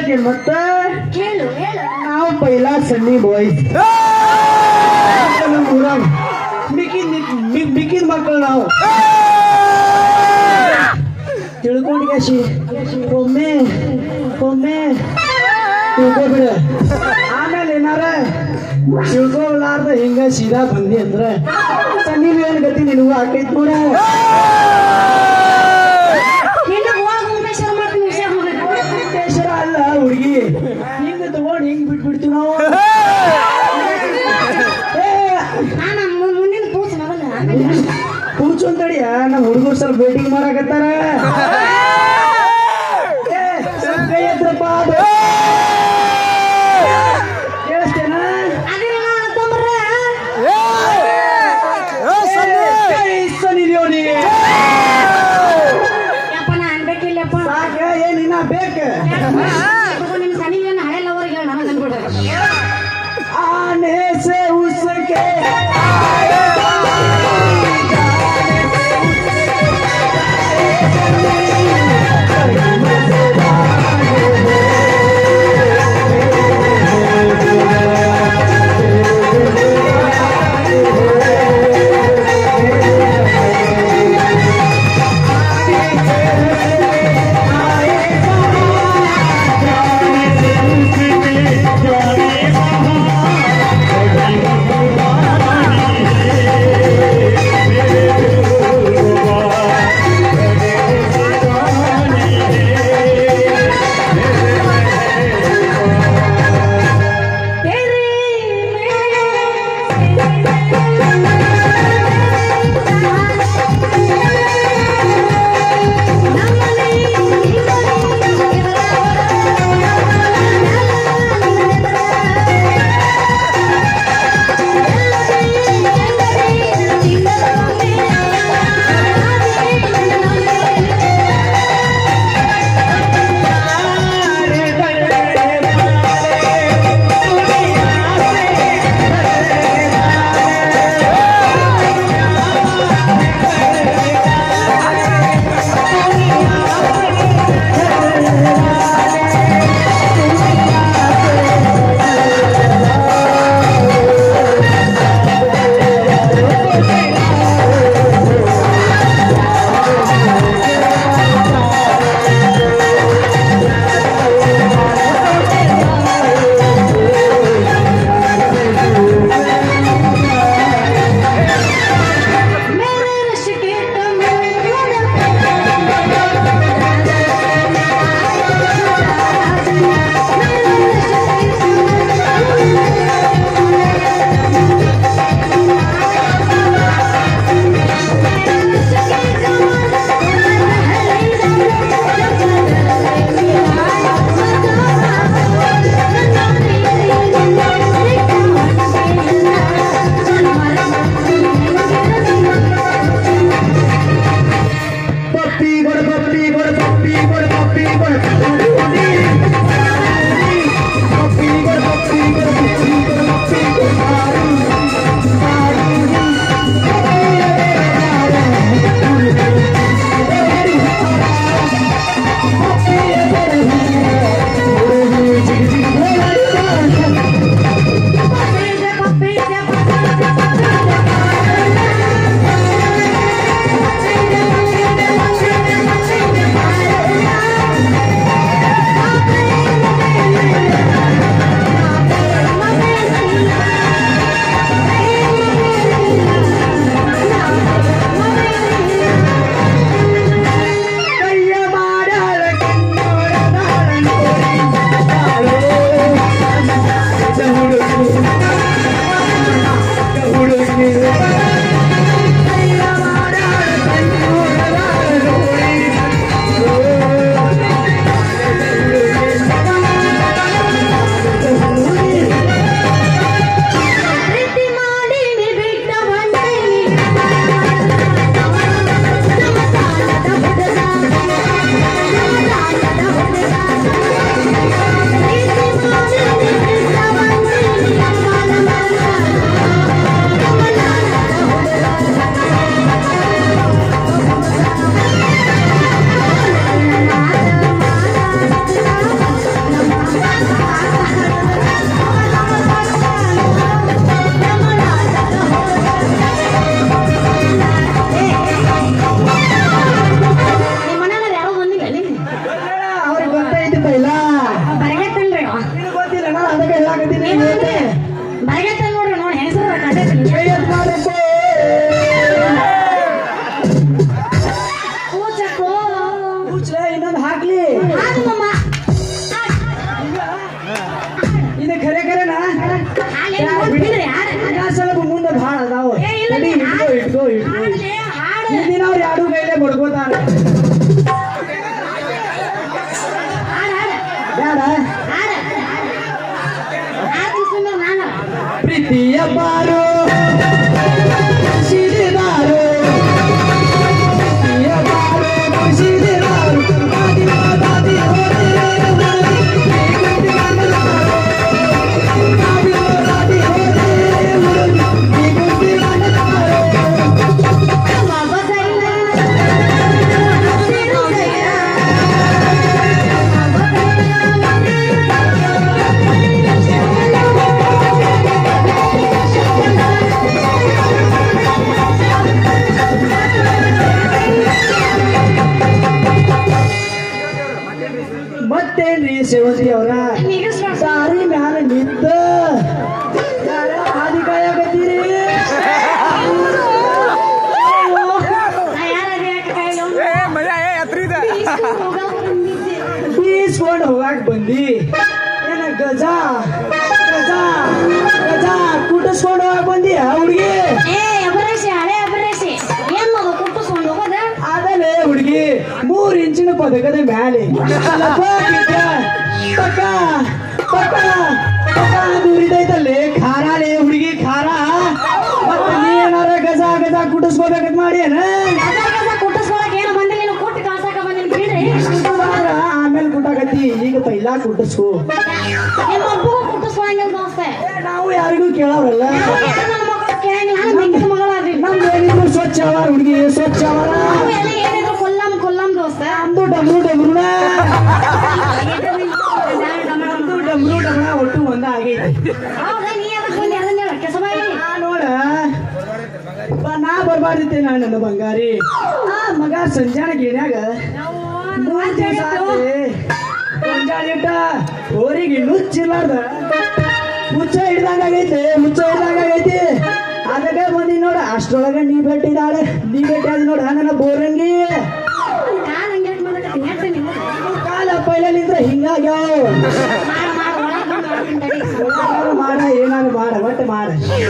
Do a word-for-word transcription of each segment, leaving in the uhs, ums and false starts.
ಹೇಳ್ತೀನಿ ಮತ್ತೆ ಹೇಳು ಹೇಳು ನಾವು ಪೈಲಾ ಸನ್ನಿ ಬಾಯ್ಸ್ ನಮ್ಮ ಊರಾಗ ಮಿಕ್ಕಿದ ಮಿಕ್ಕಿದ ಮಕ್ಕಳು ನಾವು ತಿಳ್ಕೊಂಡು ಕಾಶಿ ಒಮ್ಮೆ ಒಮ್ಮೆ ತಿಳ್ಕೊಬಿಡ ಆಮೇಲೆ ಏನಾರ ತಿಳ್ಕೊಲಾರ್ದ ಹಿಂಗ ಸೀದಾ ಬಂದಿ ಅಂದ್ರ ಸನ್ನಿನೂ ಏನ್ ಗತಿ ನಿನಗೂ ಆಕೈತ್ ನೋಡ ಉದ್ದೇಶರ ಅಲ್ಲ ಹುಡುಗಿ ಹಿಂಗ ತಗೊಂಡು ಹಿಂಗ್ ಬಿಟ್ಬಿಡ್ತೀವಿ ನಾವು ಮುಂದಿನ ಕೂಸು ಮಗನ ಕೂರ್ಚು ಅಂತಡಿಯ ನಮ್ಮ ಹುಡುಗರು ಸ್ವಲ್ಪ ವೇಟಿಂಗ್ ಮಾಡಕತ್ತಾರ ಕೈ ಹತ್ರಪ್ಪ ಕೇಳಿಸ್ತೇನ ಸನ್ನಿಲಿಯೋನಿ ಸಾಕ ಏನಿನ್ನ ಬೇಕ ನಿಮ್ ಸನಿ ಹಳೆ ಲವರ್ಗೆ ಹೇಳ ನನಗೆ ಅನ್ಬಿಡ ಆನೆ ಸೆ ಉಸ್ಕೆ ಬರಗತ್ತ ನೋಡ್ರಿ ನೋಡಿ ಹೆಸರು ಕಂಡೈತಿ ಇನ್ನೊಂದು ಹಾಕ್ಲಿ ಇದು ಖರೆ ಖರೆನಾ ಸ್ವಲ್ಪ ಮುಂದೆ ಭಾಳ ಅದಾವ ಇಟ್ಕೋ ಇಟ್ಕೋ ಇಟ್ಕೋ ಹಿಂದಿನ ಅವ್ರು ಯಾರು ಕೈಲೇ ಬಡ್ಕೋತಾರ ಪ್ರೀತಿಯ ಬಾರು ಸಿರಿದಾರು ಪ್ರೀತಿಯ ಬಾರು ಸಿರಿದಾರು ದಾದಿ ದಾದಿ ಮತ್ತೇನ್ರಿ ಸೇವಂತಿ ಅವರ ಸಾರಿ ಮ್ಯಾಲ ನಿಂತ ಹಾದಿ ಕಾಯಕತ್ತೀರಿ ಬೀಸ್ಕೊಂಡು ಹೋಗಾಕ್ ಬಂದಿ ಏನ ಗಜ ಗಜ ಗಜ ಕುಟ್ಟಿಸ್ಕೊಂಡು ಹೋಗಾಕ್ ಬಂದಿ ಹುಡುಗಿ ಅದಲ್ಲೇ ಹುಡುಗಿ ಮೂರ್ ಇಂಚಿನ ಪದಕದ ಮ್ಯಾಲೆ ಪಕ್ಕ ಪಕ್ಕ ಪಕ್ಕ ದೂರಿದೈತಲ್ಲೇ ಖಾರಾಲೇ ಹುಡುಗಿ ಖಾರ ಮತ್ತ ನೀ ಏನಾರ ಗಜ ಗಜ ಕುಟ್ಟಿಸ್ಕೋಬೇಕಂತ ಮಾಡಿ ಏನ ಆಮೇಲೆ ಕುಟ್ಟಾಕತ್ತಿ ಈಗ ಪೈಲಾ ಕುಟ್ಟಿಸ್ಕೋ ನಾವು ಯಾರಿಗೂ ಕೇಳೋರಲ್ಲ ನಮ್ದೇನಿದ್ರು ಸ್ವಚ್ಛ ಅವರ ಹುಡುಗಿ ಸ್ವಚ್ಛ ಅವರ ನಮ್ದು ಡಮ್ರು ಡಮ್ರುನ ನಮ್ದು ಡಮ್ರು ಡಮ್ರ ಒಟ್ಟು ಒಂದ ಆಗೈತಿ ನೋಡ ನಾ ಬರ್ಬಾರ್ದಿತ್ತೆ ನಾ ನನ್ನ ಬಂಗಾರಿ ಆ ಮಗ ಸಂಜಾನ ಗಿಣ್ಯಾಗ ಮೂರ್ ದಿವಸ ಮುಂಜಾನಿಟ್ಟ ಹೋರಿಗೆ ನುಚ್ಚಿರ್ಲಾರ್ದ ಮುಚ್ಚ ಹಿಡ್ದಂಗ ಆಗೈತಿ ಮುಚ್ಚ ಹಿಡ್ದಂಗ ಆಗೈತಿ ಅದಕ್ಕೆ ಬಂದಿ ನೋಡ ಅಷ್ಟ್ರೊಳಗ ನೀ ಬೆಟ್ಟಿದಾಳೆ ನೀ ಬೆಟ್ಟಿ ಆದ ನೋಡ ನನ್ನ ಬೋರಂಗಿ ಕಾಲ ಪೈಲ ನಿಂತ್ರ ಹಿಂಗಾಗ್ಯಾವ ಮಾಡ ಏನಾದ್ರು ಮಾಡ ಒಟ್ಟು ಮಾಡ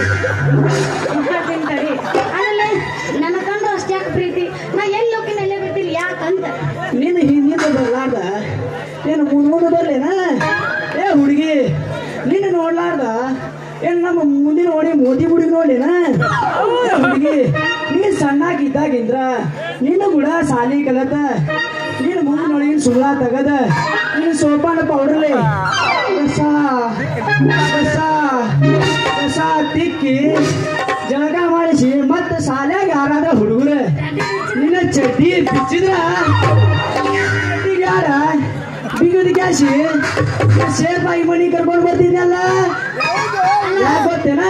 ನನ್ನ ಕಂಡು ಅಷ್ಟೇ ಯಾಕೆ ಪ್ರೀತಿ ನಾ ಎಲ್ಲಿ ಹೋಗಿ ಎಲ್ಲೇ ಬರ್ತೀನಿ ಯಾಕಂತ ನೀನು ಹಿಂದಿಂದ ಬರ್ಲಾರ್ದ ಏನು ಮುಂದ್ ಮುಂದೆ ಬರ್ಲೇನ ಏ ಹುಡುಗಿ ನೀನು ನೋಡ್ಲಾರ್ದ ಏನ್ ನಮ್ಮ ಮುಂದಿನ ನೋಡಿ ಮೋದಿ ಹುಡುಗಿ ನೋಡ್ಲೇನ ಹುಡುಗಿ ನೀ ಸಣ್ಣಾಗಿದ್ದಾಗಿಂದ್ರ ನೀನು ಕೂಡ ಸಾಲಿ ಕಲತ ನೀನು ಮುಂದೆ ನೋಡಿ ಸುಳ್ಳ ತಗದ ನೀನು ಸೋಪಾನ ಪೌಡರ್ಲೆ ಕಸ ಕಸ ಕಸ ತಿಕ್ಕಿ ಜಳಕ ಮಾಡಿಸಿ ಮತ್ತ ಸಾಲ್ಯಾಗ ಯಾರಾದ ಹುಡುಗರು ನಿನ್ನ ಚಡ್ಡಿ ಬಿಚ್ಚಿದ್ರ ಯಾರ ಬಿಗದ ಕ್ಯಾಶಿ ಸೇರ್ಪಾಯಿ ಮನಿ ಕರ್ಕೊಂಡು ಬರ್ತಿದ್ಯಲ್ಲ ಯಾಕೆ ಗೊತ್ತೇನ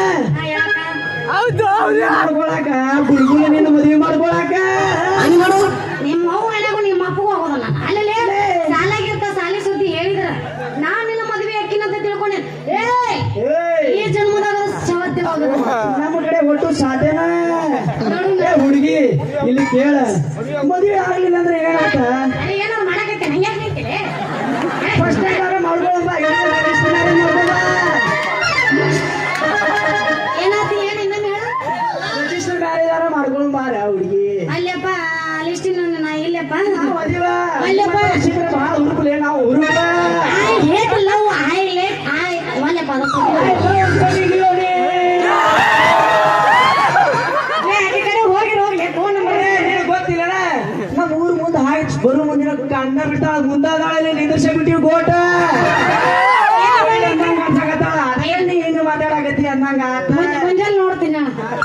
ಮಾಡ್ಕೊಳಕ ಹುಡುಗನ ನಿನ್ನ ಮದುವೆ ಮಾಡ್ಕೊಳಕ ನಿಮ್ಮ ಅವ್ವ ಎಲ್ಲಾಗೂ ನಿಮ್ಮ ಅಪ್ಪಗೂ ಹೋಗೋದಲ್ಲ ಅಲ್ಲೇ ಸಾಲಾಗಿರ್ತ ಸಾಲಿ ಸುದ್ದಿ ಹೇಳಿದ್ರ ನಾನ್ ನಿನ್ನ ಮದುವೆ ಅಕ್ಕಿನಂತ ತಿಳ್ಕೊಂಡೆ ಈ ಜನ್ಮದಾಗ ಸವತ್ತೆ ಹೋಗೋದು ನಮ್ಮ ಕಡೆ ಒಟ್ಟು ಸಾಧ್ಯನಾ ಹುಡುಗಿ ಇಲ್ಲಿ ಕೇಳ ಮದುವೆ ಆಗ್ಲಿಲ್ಲ ಅಂದ್ರೆ ಏನಾತ ಏನಾದ್ರು ಮಾಡಕತ್ತೆ ನಂಗೆ ಫಸ್ಟ್ ಟೈಮ್ ಮಾಡ್ಕೊಳಂಬ ಏನಾತಿ ಏನ್ ಇನ್ನೊಂದು ಹೇಳ ರಿಜಿಸ್ಟರ್ ಮ್ಯಾರೇಜ್ ಮಾಡ್ಕೊಳಂಬಾರ ಹುಡುಗಿ ಅಲ್ಲಪ್ಪ ಲಿಸ್ಟಿನ ನಾ ಇಲ್ಲಪ್ಪ ಅಲ್ಲಪ್ಪ ಭಾಳ ಹುಡುಕ್ಲೆ ನಾವು ಹುಡುಗ I hate love I late I ಒಲ್ಲಪ್ಪ ಗೊತ್ತಿಲ್ಲ ನಮ್ಮ ಊರ್ ಮುಂದೆ ಹಾಕಿ ಬರು ಮುಂದಿನ ಅಣ್ಣ ಬಿಡ್ತಾಳ ಮುಂದಾದಾಳೆ ನಿಂದರ್ಸ ಬಿಟ್ಟಿವಿ ಗೋಟ ಅದೇ ಏನು ಮಾತಾಡಕತ್ತಿ ಅನ್ನಂಗ ಮುಂಜಾನೆ ನೋಡ್ತೀನಿ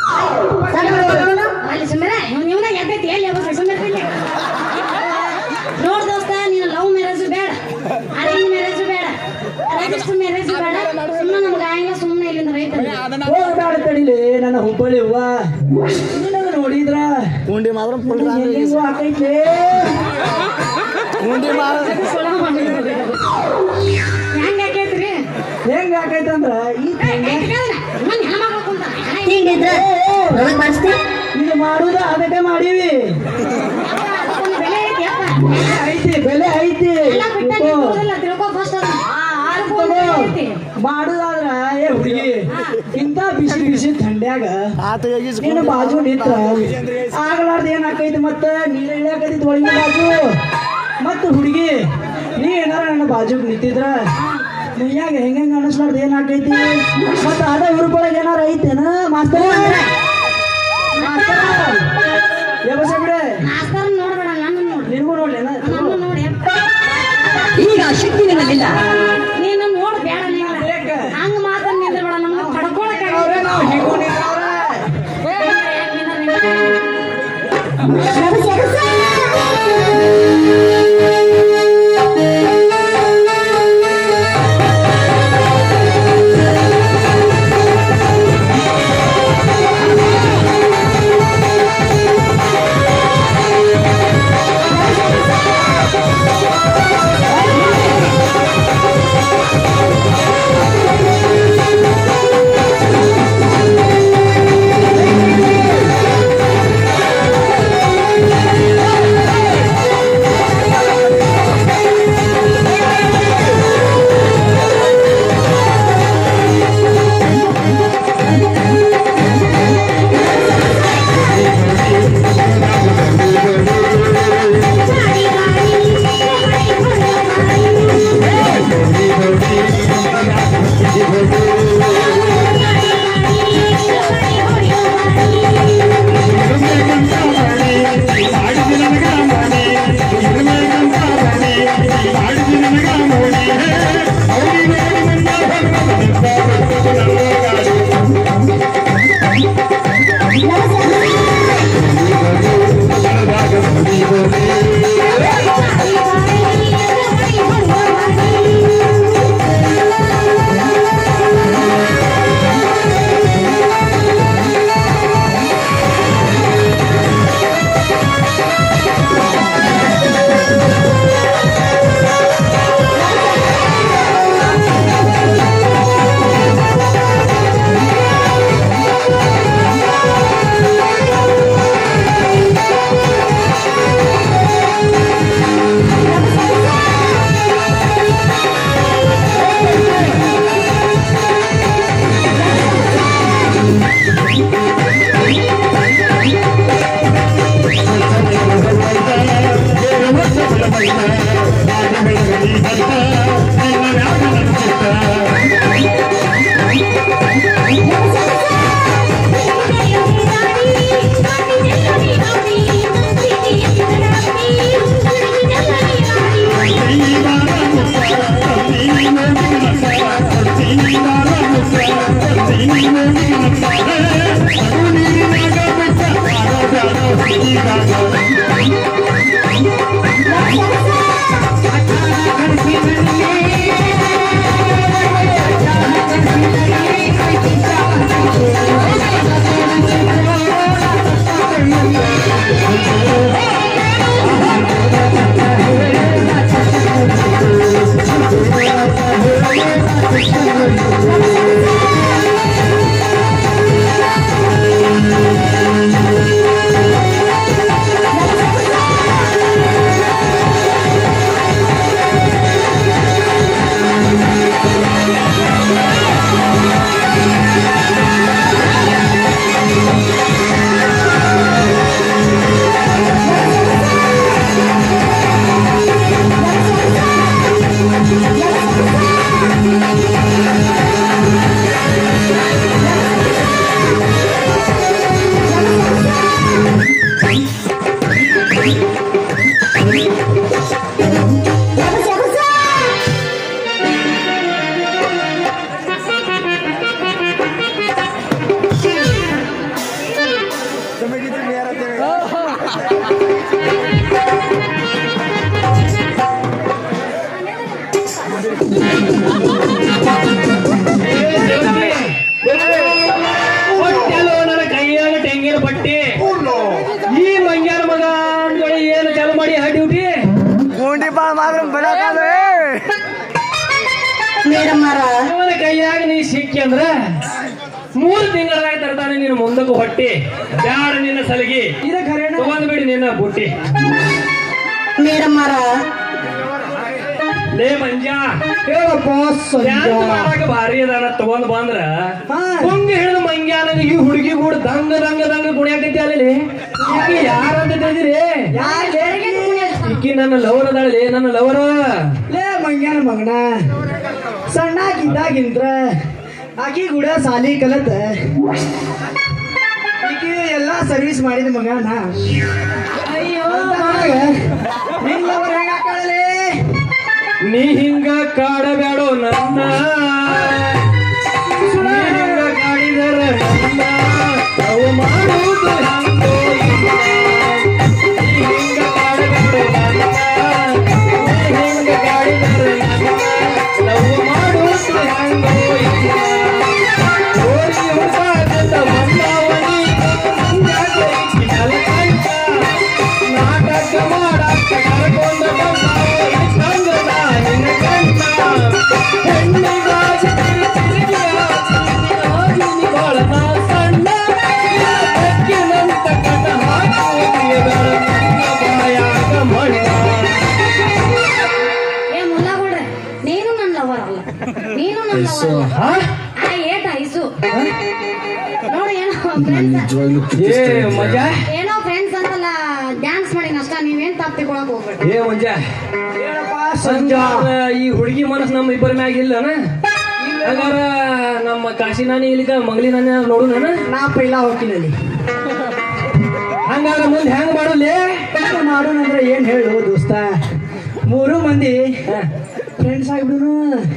ಅಲ್ಲಿ ಸುಮ್ಮನೆ ನೀವನ ಎದ್ದೈತಿ ಎಲ್ಲಿ ಸುಮ್ಮನೆ ನೋಡ್ ದೋಸ್ತ ನೀನು ಲವ್ ಮ್ಯಾರೇಜ್ ಬೇಡ ಅರೇಂಜ್ ಮ್ಯಾರೇಜ್ ಬೇಡ ರಿಜಿಸ್ಟರ್ ಮ್ಯಾರೇಜ್ ಬೇಡ ಸುಮ್ಮನೆ ನಮ್ಗೆ ಆಗಿಲ್ಲ ಸುಮ್ಮನೆ ಇಲ್ಲಿಂದ ರೈತ ಹೋಗ್ಬೇಡ ತಡಿಲಿ ನನ್ನ ಹುಬ್ಬಳ್ಳಿ ಹೂವ ನಿನಗ ನೋಡಿದ್ರ ಉಂಡಿ ಮಾತ್ರ ಹೆಂಗೋ ಹಾಕೈತ್ಲೆ ಉಂಡಿ ಮಾತ್ರ ಹೆಂಗ ಹಾಕೈತ್ರಿ ಹೆಂಗ ಹಾಕೈತಂದ್ರ ಇದ್ರ ನನಗ್ ಮಾಡಿಸ್ತಿ ಇದು ಮಾಡುದ ಅದಕ್ಕೆ ಮಾಡೀವಿ ಅದಕ್ಕೊಂದು ಬೆಲೆ ಐತಿ ಅಪ್ಪ ಐತಿ ಬೆಲೆ ಐತಿ ಎಲ್ಲ ಬಿಟ್ಟಾಗ ಇರೋದಿಲ್ಲ ತಿಳ್ಕೊ ಫಸ್ಟ್ ಮಾಡುದಾದ್ರ ಏ ಹುಡುಗಿ ಇಂತ ಬಿಸಿ ಬಿಸಿ ಥಂಡ್ಯಾಗ ನೀನು ಬಾಜು ನಿಂತ್ರ ಆಗ್ಲಾರ್ದ ಏನಾಕೈತಿ ಮತ್ತ ನೀರ್ ಇಳಿಯಾಕೈತಿ ಒಳಗಿನ ಬಾಜು ಮತ್ತ ಹುಡುಗಿ ನೀ ಏನಾರ ನನ್ನ ಬಾಜು ನಿಂತಿದ್ರ ಮೈಯಾಗ ಹೆಂಗ ಹೆಂಗ ಅನಿಸ್ಲಾರ್ದ ಏನಾಕೈತಿ ಮತ್ತ ಅದ ಹುರುಪೊಳಗೆ ಏನಾರ ಐತೇನ ಮಾಸ್ತರ ವ್ಯವಸ್ಥೆ ಬಿಡೆ ಮಾಸ್ತರ್ ನೋಡ್ಬೇಡ ನನ್ನ ನೋಡಿ ನಿನಗೂ ನೋಡ್ಲೇನ ನನ್ನ ನೋಡಿ ಈಗ ಶಕ್ತಿ ನಿನ್ನಲ್ಲಿಲ್ಲ ನೀನು ನೋಡ್ ಬೇಡ ನೀನು ಹಂಗ ಮಾತನ್ನ ನಿಂದ್ರಬೇಡ ನಮ್ಗೆ ತಡ್ಕೊಳಕ್ಕಾಗಲ್ಲ ನಾವು ಹೀಗೂ ನಿಂತ್ರವ್ರೆ ಮೇಡಮ್ ಕೈಯಾಗ ನೀ ಸಿಕ್ಕಿ ಅಂದ್ರ ಮೂರ್ ತಿಂಗಳದಾಗ ತರ್ತಾನೆ ನೀನು ಮುಂದಕ್ಕೆ ಹೊಟ್ಟಿ ಬ್ಯಾಡ ನಿನ್ನ ಸಲಗಿ ಇದ ಖರೇನ ತಗೊಂಡ್ಬಿಡಿ ನಿನ್ನ ಬುಟ್ಟಿ. ಮೇಡಮ್ ಅವರ ಲೇ ಮಂಜ ಹೇಳಪ್ಪ ಸಂಜಾ ಮಾಡಾಕ ಭಾರಿ ಅದಾನ ತಗೊಂಡ್ ಬಂದ್ರ ಹಾ. ಕುಂಗಿ ಹಿಡಿದು ಮಂಗ್ಯಾನ ಈ ಹುಡುಗಿ ಕೂಡ ದಂಗ ದಂಗ ದಂಗ ಕುಣಿಯಾಕೈತಿ ಅಲ್ಲಿ ಈಕಿ ಯಾರಂತ ತಿಳಿದಿರಿ? ಈಕಿ ನನ್ನ ಲವರ್ ಅದಾಳಲಿ, ನನ್ನ ಲವರ. ಲೇ ಮಂಗ್ಯಾನ ಮಗನ ಸಣ್ಣಾಗಿದ್ದಾಗಿಂದ್ರ ಆಕಿ ಕೂಡ ಸಾಲಿ ಕಲತ ಈಕಿ ಎಲ್ಲಾ ಸರ್ವಿಸ್ ಮಾಡಿದ ಮಗನ. ಅಯ್ಯೋ ನಿಲ್ಲವರ ಹೆಂಗಾಕಳಲೆ ನೀ ಹಿಂಗ ಕಾಡಬ್ಯಾಡೋ ನನ್ನ, ನೀ ಹಿಂಗ ಕಾಡಿದರ ನನ್ನ ಅವು ಮಾಡುವುದು ಹಂಗೋ ಇಲ್ಲ. ನೀ ಹಿಂಗ ಕಾಡಬ್ಯಾಡೋ ನನ್ನ, ನೀ ಹಿಂಗ ಕಾಡಿದರ ನನ್ನ ಅವು ಮಾಡುವುದು ಹಂಗೋ ಇಲ್ಲ. ಹೋಗಿ ಹುಡುಕಾಟ ಬಂದವನಿ ಮುಂಜಾನೆ ಕಲ್ಕಂತ ನಾಟಕ ಮಾಡಾಕ ಕರ್ಕೊಂಡ ಬಂದವನಿ ಸಂಗದ ನಿನ್ನ ಕಂಡ ಹೆಣ್ಣಿಗಾಗಿ ತಿರುಗಿ ಬಾಳನ ಸಣ್ಣ ಬೆಕ್ಕಿನಂತ ಕಟ ಹಾಕುವುದಿಯಗಳ ನನ್ನ ಬಾಯಾಗ ಮಣ್ಣ. ಏ ಮುಲ್ಲಾ ಕೊಡ್ರೆ ನೀನು ನನ್ನ ಲವರ್ ಅಲ್ಲ, ನೀನು ನನ್ನ ಲವರ್ ಅಲ್ಲ. ಹಾ? ಆ ಏಟ ಐಸು ನೋಡಿ ಏನೋ ಫ್ರೆಂಡ್ಸ್ ಏ ಮಜಾ ಏನೋ ಫ್ರೆಂಡ್ಸ್ ಅಂತಲ್ಲ ಡ್ಯಾನ್ಸ್ ಮಾಡಿ ಅಷ್ಟ, ನೀವೇನ್ ತಪ್ಪು ತಿಳ್ಕೊಳಕ್ ಹೋಗ್ಬೇಡಿ. ಏ ಮಂಜಾ ಹೇಳಪ್ಪ ಸಂಜಾ ಸಂಜಾ ಈ ಹುಡುಗಿ ಮನಸ್ ನಮ್ಮ ಇಬ್ಬರ ಮ್ಯಾಗ ಇಲ್ಲನ? ಹಂಗಾರ ನಮ್ಮ ಕಾಶಿ ನಾನಿ ಇಲ್ಲಿಗ ಮಂಗಲಿ ನಾನಿ ನೋಡು ನಾನು. ನಾ ಪೈಲಾ ಹೋಗ್ತೀನಿ. ಹಂಗಾರ ಮುಂದೆ ಹೆಂಗ್ ಮಾಡುದೇ? ಮಾಡೋಣಂದ್ರೆ ಏನ್ ಹೇಳು ದೋಸ್ತ, ಮೂರು ಮಂದಿ ಫ್ರೆಂಡ್ಸ್ ಆಗ್ಬಿಡುನು.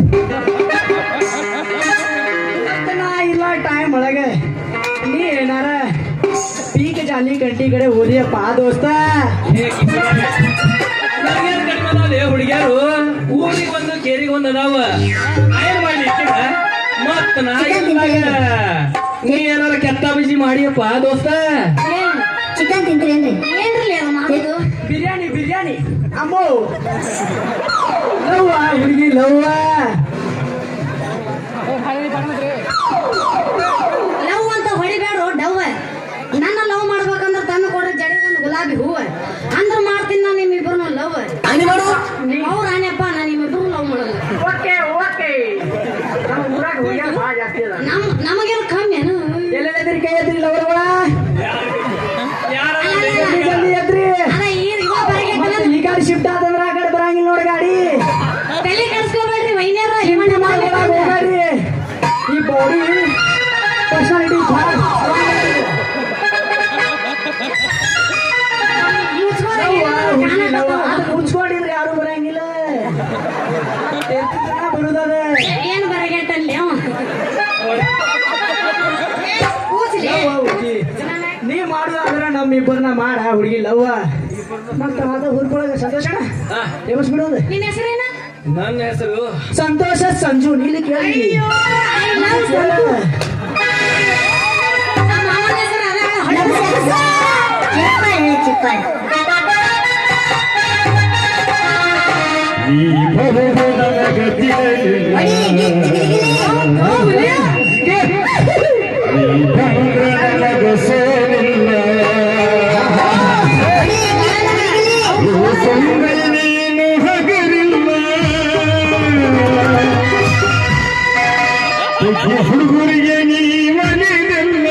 ನಾ ಇಲ್ಲ ಟೈಮ್ ಒಳಗೆ ನೀ ಏನಾರ ಪೀಕ್ ಜಾಲಿ ಗಂಟಿ ಕಡೆ ಹೋದಿಯಪ್ಪ ದೋಸ್ತ. ಹುಡುಗಿಯಾರು ಊರಿಗೆ ಒಂದು ಕೇರಿಗೆ ಒಂದು ಅದಾವ, ಏನ್ ಮಾಡ್ಲಿ ಮತ್ತ ನಾ ಇಲ್ದಾಗ ನೀ ಏನಾರ ಕೆತ್ತ ಬಿಸಿ ಮಾಡಿಯಪ್ಪ ದೋಸ್ತ. ಚಿಕನ್ ತಿಂತೀರೇನ್ರಿ? ಏನ್ರಿ ಅದು ಮಾಡೋದು? ಬಿರಿಯಾನಿ ಬಿರಿಯಾನಿ ಅಮ್ಮೋ ಲವ್ವ ಹುಡುಗಿ ಲವ್ವ. ಲವ್ ಅಂತ ಹೊಡಿಬೇಡ್ರು ಡವ್. ನನ್ನ ಲವ್ ಮಾಡ್ಬೇಕಂದ್ರ ತನ್ನ ಕೊಡ್ರಿ ಜಡಿ ಒಂದು ಗುಲಾಬಿ ಹೂವ ಅಂದ್ರ ಮಾಡ್ತೀನಿ ನಾನು ನಿಮ್ಮಿಬ್ರು ಲವ್. ಅವ್ರ ಆನೆಪ್ಪ ನಾನು ನಿಮ್ಮಿಬ್ರು ಲವ್ ಮಾಡಲ್ಲ. ಓಕೆ ಓಕೆ ನಮ್ಮ ಊರಾಗ ಹುಡುಗಿಯರು ಭಾಳ ಜಾಸ್ತಿ ಅದ. ನಮ್ ನಮಗೇನು ಕಮ್ಮಿ ಏನು? ಎಲ್ಲೆಲ್ಲದ್ರಿ ಕೈ ಎದ್ರಿ ಲವರ್ಗಳ ಯಾರ ಜಲ್ದಿ ಎದ್ರಿ. ಅದ ಈ ಇವಾಗ ಬರಗೆ ಮತ್ತೆ ಈ ಗಾಡಿ ಶಿಫ್ಟ್ ಆದಂದ್ರ ಆ ಕಡೆ ಬರಂಗಿಲ್ಲ ನೋಡಿ ಗಾಡಿ. ತಲೆ ಕೆಡಿಸ್ಕೋಬೇಡ್ರಿ ವೈನ್ಯಾರ. ಹಿಂದೆ ಮಾಡ್ಕೊಳಕ್ ಹೋಗ್ಬೇಡ್ರಿ. ಈ ಬಾಡಿ ಪರ್ಸನಾಲಿಟಿ ಮುಚ್ಕೊಂಡಿದ್ರೆ ಯಾರು ಬರಂಗಿಲ್ಲ. ಬರುದದ ಏನ್ ಬರಗೆಟ್ಟಲ್ಲಿ ಅವ ಕೂಸ್ಲಿ. ನೀ ಮಾಡುದಾದ್ರ ನಮ್ಮಿಬ್ಬರನ್ನ ಮಾಡ ಹುಡುಗಿ ಲವ್ವ. ಮತ್ತ ಅದ ಹುರ್ಕೊಳಗ ಸಂತೋಷಣ ಎಬ್ಬಿಸ್ಬಿಡೋದು. ನಿನ್ನ ಹೆಸರೇನ? ನನ್ನ ಹೆಸರು ಸಂತೋಷ ಸಂಜು. ನೀಲಿ ಕೇಳಿ ಅಯ್ಯೋ ಐ ಲವ್ ಸಂತು. ನಮ್ಮ ಮಾವನ ಹೆಸರು ಅದ ಹೊಳೆ. ಚಿಪ್ಪನ್ ಹುಡುಗರಿಗೆ ನೀ ಮನೆಯಲ್ಲ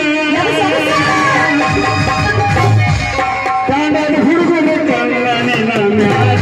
ಕಾಣದ ಹುಡುಗರು ಕಣ್ಣನಿನ ಮ್ಯಾಟ.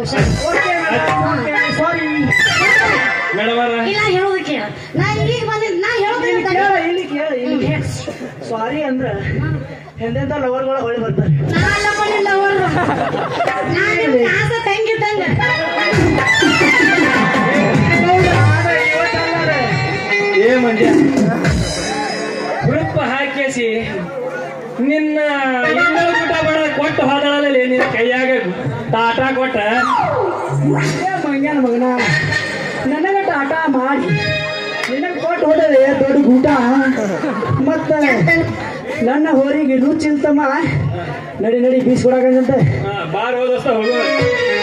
ಹುಷಾರ್ ಸಾರಿ ಮೇಡಮ್ ಇಲ್ಲ ಹೇಳೋದು ಕೇಳ ನಾ ಈಗ ಬಂದಿದ್ ನಾ ಹೇಳೋದು ಕೇಳ ಇಲ್ಲಿ ಕೇಳ ಇಲ್ಲಿ ಸಾರಿ ಅಂದ್ರ ಎಂತೆಂತ ಲವರ್ಗಳ ಹೊಳಿ ಬರ್ತಾರೆ ನಾ ಎಲ್ಲ ಬಂದಿಲ್ಲ ಅವರು ನಾನು ಆಸ ತಂಗಿದ್ದಂಗ ಏ ಮಂಡ್ಯ ಹುಡುಪ ಹಾಕೇಸಿ ನಿನ್ನ ಇನ್ನೊಂದು ಊಟ ಬೇಡ ಕೊಟ್ಟು ಹೋದಳಲ್ಲ ನಿನ್ನ ಕೈಯಾಗ ಟಾಟಾ ಕೊಟ್ಟ ಮಂಗ್ಯಾನ ಮಗನ ನನಗ ಟಾಟಾ ಮಾಡಿ ನಿನಗೆ ಕೊಟ್ಟು ಹೋದರೆ ದೊಡ್ಡ ಊಟ ಮತ್ತ ನನ್ನ ಹೋರಿಗೆ ರುಚಿ ಇಲ್ತಮ್ಮ ನಡಿ ನಡಿ ಬೀಸ್ಕೊಡಕಂತ ಬಾರ್ ಹೋದಸ್ತ ಹೋಗುವ